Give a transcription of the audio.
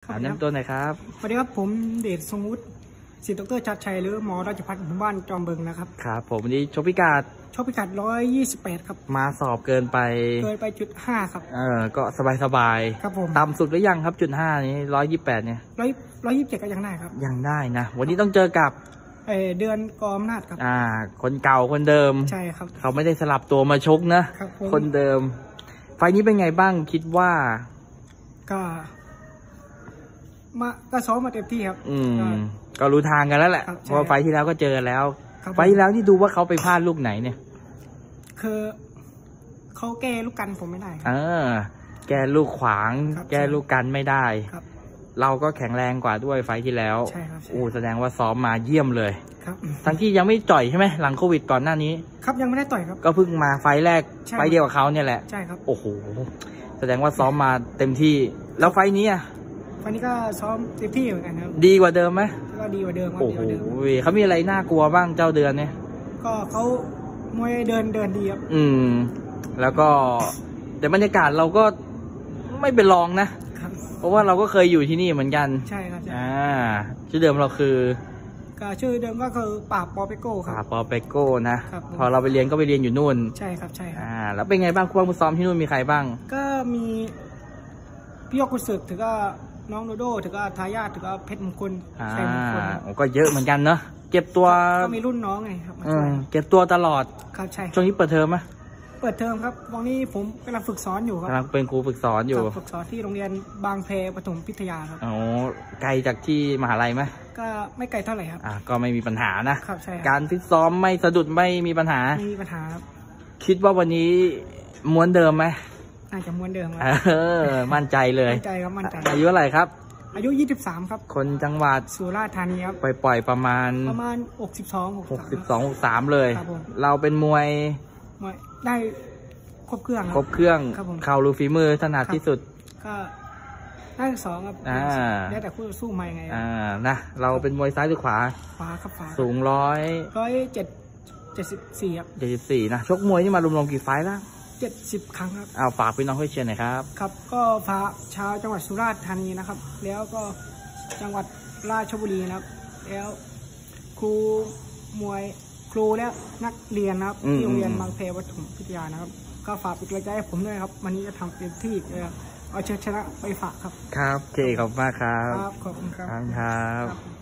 ถามน้ำตัวหน่อยครับสวัสดีครับผมเดชสมุทรศิษย์ดรชัดชัยหรือหมอราชภัฏหมู่บ้านจอมบึงนะครับครับผมวันนี้ชกพิกัด 128ครับมาสอบเกินไป .5ครับก็สบายครับผมต่ำสุดหรือยังครับ.5นี้128เนี่ย 127ก็ยังได้ครับยังได้นะวันนี้ต้องเจอกับเดือนกอมนาจครับคนเก่าคนเดิมใช่ครับเขาไม่ได้สลับตัวมาชกนะคนเดิมไฟนี้เป็นไงบ้างคิดว่าก็ซ้อมมาเต็มที่ครับก็รู้ทางกันแล้วแหละเพราะไฟที่แล้วก็เจอแล้วไฟที่แล้วที่ดูว่าเขาไปพลาดลูกไหนเนี่ยคือเขาแก้ลูกกันผมไม่ได้แก้ลูกขวางแก้ลูกกันไม่ได้เราก็แข็งแรงกว่าด้วยไฟที่แล้วใช่ครับแสดงว่าซ้อมมาเยี่ยมเลยครับทั้งที่ยังไม่จ่อยใช่ไหมหลังโควิดก่อนหน้านี้ครับยังไม่ได้ต่อยครับก็เพิ่งมาไฟแรกไฟเดียวกับเขาเนี่ยแหละใช่ครับโอ้โหแสดงว่าซ้อมมาเต็มที่แล้วไฟนี้วันนี้ก็ซ้อมเต็มที่เหมือนกันครับดีกว่าเดิมไหมก็ดีกว่าเดิมโอ้โหเขามีอะไรน่ากลัวบ้างเจ้าเดือนเนี่ยก็เขามวยเดินดีครับแล้วก็แต่บรรยากาศเราก็ไม่เป็นรองนะเพราะว่าเราก็เคยอยู่ที่นี่เหมือนกันใช่ครับชื่อเดิมเราคือชื่อเดิมก็คือป่าปอเปโก้ครับป่าปอเปโก้นะพอเราไปเรียนก็ไปเรียนอยู่นู่นใช่ครับใช่ครับแล้วเป็นไงบ้างคู่ซ้อมที่นู่นมีใครบ้างก็มีพี่ยกกุศลถือก็น้องโดโดถือก็ทายาทถือก็เพชรมงคลชัยมงคลก็เยอะเหมือนกันเนาะเก็บตัวก็มีรุ่นน้องไงครับเก็บตัวตลอดครับใช่ช่วงนี้เปิดเทอมไหมเปิดเทอมครับตอนนี้ผมกำลังฝึกสอนอยู่ครับกำลังเป็นครูฝึกสอนอยู่ฝึกสอนที่โรงเรียนบางแพปฐมพิทยาครับไกลจากที่มหาลัยไหมก็ไม่ไกลเท่าไหร่ครับก็ไม่มีปัญหานะครับใช่การฟิตซ้อมไม่สะดุดไม่มีปัญหาไม่มีปัญหาครับคิดว่าวันนี้ม้วนเดิมไหมน่าจะม้วนเดิมครับมั่นใจเลยมั่นใจครับมั่นใจอายุเท่าไหร่ครับอายุ23ครับคนจังหวัดสุราษฎร์ธานีครับปล่อยประมาณ 62 63 เลยเราเป็นมวยได้ครบเครื่องเข่าลูฝีมือถนัดที่สุดก็ได้2ครับแล้วแต่คู่สู้มายังไงนะเราเป็นมวยซ้ายหรือขวาครับขวาสูง 174ครับ 74นะชกมวยนี่มารวมๆกี่ไฟล์แล้ว 70 ครั้งครับฝากพี่น้องให้เชียร์หน่อยครับครับก็ฝากชาวจังหวัดสุราษฎร์ธานีนะครับแล้วก็จังหวัดราชบุรีนะครับแล้วครูมวยครูและนักเรียนนะครับที่โรงเรียนบางแพปฐมพิทยานะครับก็ฝากเป็นกำลังใจให้ผมด้วยครับวันนี้จะทำเต็มที่เอาชัยชนะไปฝากครับครับโอเคขอบคุณมากครับขอบคุณครับครับ